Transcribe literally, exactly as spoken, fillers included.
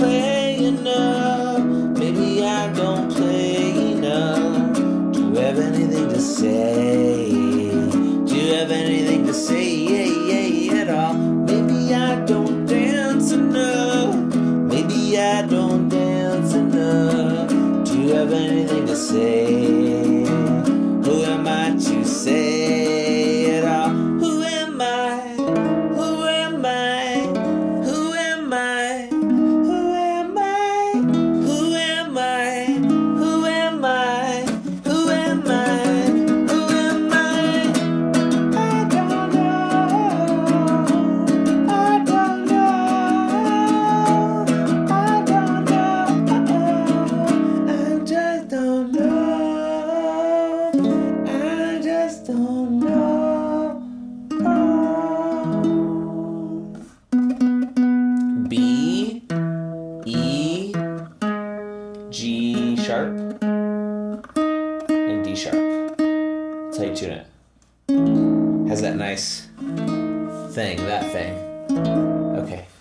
play enough. Maybe I don't play enough. Do you have anything to say? Do you have anything to say yeah, yeah, at all? Maybe I don't dance enough. Maybe I don't dance enough. Do you have anything to say? Who am I to say at all? Who am I? Who am I? Who am I? Who am I? Who am I? Who am I? Who am I? Who am I? I don't know. I don't know. I don't know. I just don't know. I just don't know. B, E, G sharp, and D sharp. That's how you tune it. Has that nice thing, that thing. Okay.